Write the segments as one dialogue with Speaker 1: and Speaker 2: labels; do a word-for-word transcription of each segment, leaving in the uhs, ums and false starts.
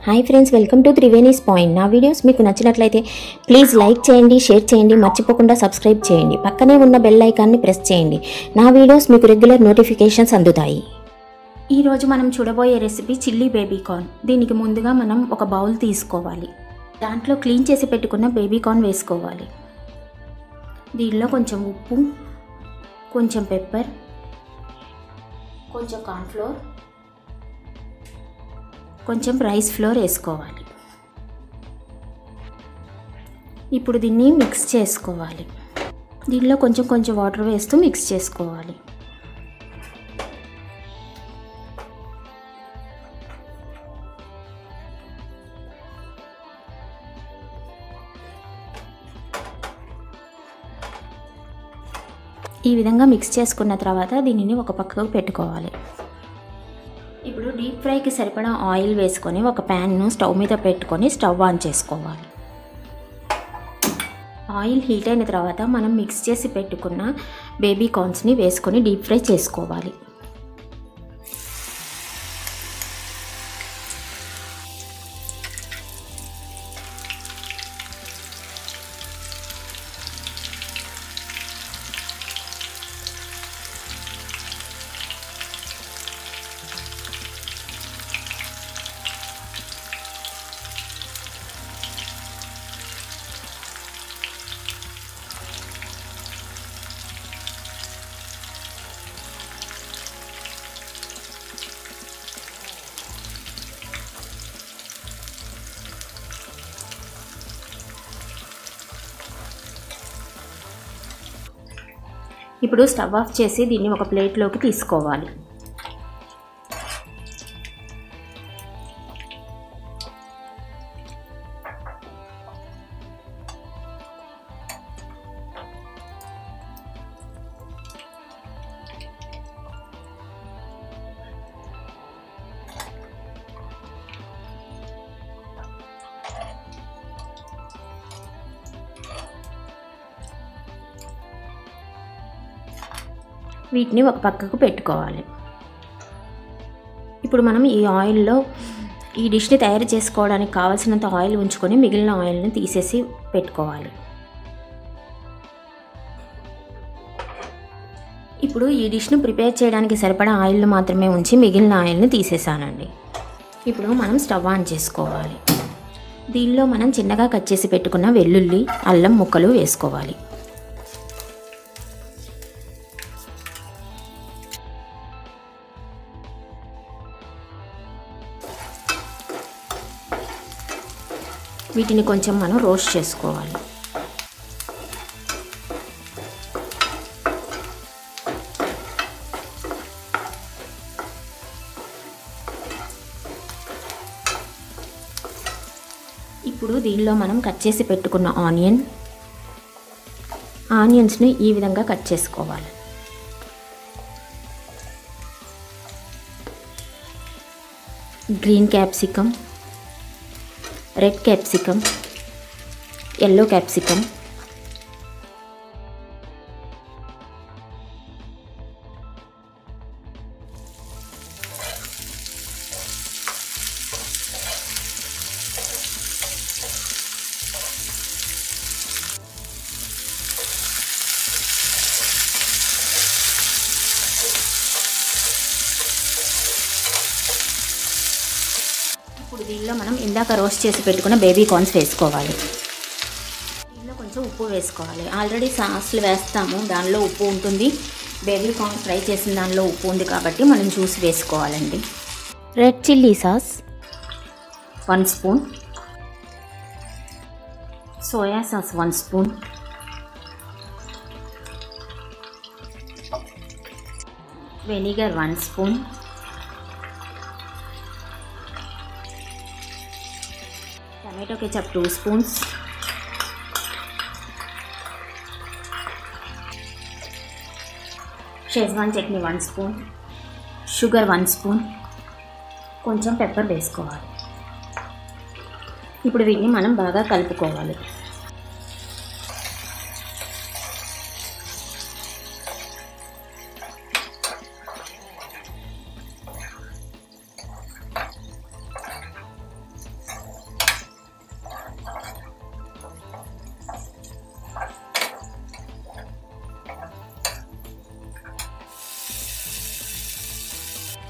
Speaker 1: Hi friends, welcome to Triveni's point. నా videos మీకు నచ్చినట్లయితే ప్లీజ్ లైక్ చేయండి, షేర్ చేయండి, మర్చిపోకుండా సబ్స్క్రైబ్ చేయండి. పక్కనే ఉన్న బెల్ ఐకాన్ని ప్రెస్ చేయండి. నా వీడియోస్ మీకు రెగ్యులర్ నోటిఫికేషన్స్ అందుతాయి. ఈరోజు మనం చూడబోయే రెసిపీ చిల్లీ బేబీ కార్న్. దీనికి ముందుగా మనం ఒక బౌల్ తీసుకోవాలి. దాంట్లో క్లీన్ చేసి పెట్టుకున్న బేబీ కార్న్ వేసుకోవాలి. దీనిలో కొంచెం ఉప్పు, కొంచెం పెప్పర్, కొంచెం కార్న్ఫ్లోర్, కొంచెం రైస్ ఫ్లోర్ వేసుకోవాలి. ఇప్పుడు దీన్ని మిక్స్ చేసుకోవాలి. దీనిలో కొంచెం కొంచెం వాటర్ వేస్తూ మిక్స్ చేసుకోవాలి. ఈ విధంగా మిక్స్ చేసుకున్న తర్వాత దీనిని ఒక పక్కకు పెట్టుకోవాలి. ఇప్పుడు డీప్ ఫ్రైకి సరిపడా ఆయిల్ వేసుకొని ఒక ప్యాన్ను స్టవ్ మీద పెట్టుకొని స్టవ్ ఆన్ చేసుకోవాలి. ఆయిల్ హీట్ అయిన తర్వాత మనం మిక్స్ చేసి పెట్టుకున్న బేబీ కార్న్స్ని వేసుకొని డీప్ ఫ్రై చేసుకోవాలి. ఇప్పుడు స్టవ్ ఆఫ్ చేసి దీన్ని ఒక ప్లేట్లోకి తీసుకోవాలి. వీటిని ఒక పక్కకు పెట్టుకోవాలి. ఇప్పుడు మనం ఈ ఆయిల్లో ఈ డిష్ని తయారు చేసుకోవడానికి కావాల్సినంత ఆయిల్ ఉంచుకొని మిగిలిన ఆయిల్ని తీసేసి పెట్టుకోవాలి. ఇప్పుడు ఈ డిష్ను ప్రిపేర్ చేయడానికి సరిపడా ఆయిల్ మాత్రమే ఉంచి మిగిలిన ఆయిల్ని తీసేసానండి. ఇప్పుడు మనం స్టవ్ ఆన్ చేసుకోవాలి. దీనిలో మనం చిన్నగా కట్ చేసి పెట్టుకున్న వెల్లుల్లి, అల్లం ముక్కలు వేసుకోవాలి. వీటిని కొంచెం మనం రోస్ట్ చేసుకోవాలి. ఇప్పుడు దీనిలో మనం కట్ చేసి పెట్టుకున్న ఆనియన్ ఆనియన్స్ని ఈ విధంగా కట్ చేసుకోవాలి. Green capsicum, red capsicum, yellow capsicum, ఇప్పుడు దీనిలో మనం ఇందాక రోస్ట్ చేసి పెట్టుకున్న బేబీ కార్న్స్ వేసుకోవాలి. దీనిలో కొంచెం ఉప్పు వేసుకోవాలి. ఆల్రెడీ సాస్లు వేస్తాము, దానిలో ఉప్పు ఉంటుంది. బేబీ కార్న్ ఫ్రై చేసిన దానిలో ఉప్పు ఉంది కాబట్టి మనం చూసి వేసుకోవాలండి. Red chilli sauce one spoon, soya sauce one spoon, vinegar one spoon, tomato ketchup two spoons, schezwan chutney one spoon, sugar one spoon, కొంచెం పెప్పర్ వేసుకోవాలి. ఇప్పుడు వీటిని మనం బాగా కలుపుకోవాలి.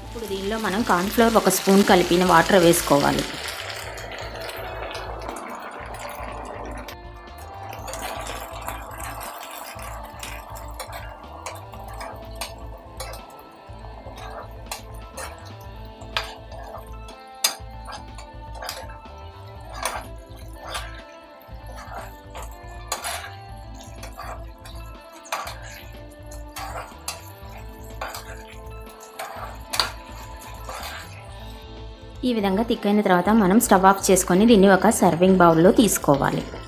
Speaker 1: ఇప్పుడు దీనిలో మనం కార్న్ఫ్లోర్ ఒక స్పూన్ కలిపిన వాటర్ వేసుకోవాలి. ఈ విధంగా థిక్ అయిన తర్వాత మనం స్టవ్ ఆఫ్ చేసుకొని దీన్ని ఒక సర్వింగ్ బౌల్లో తీసుకోవాలి.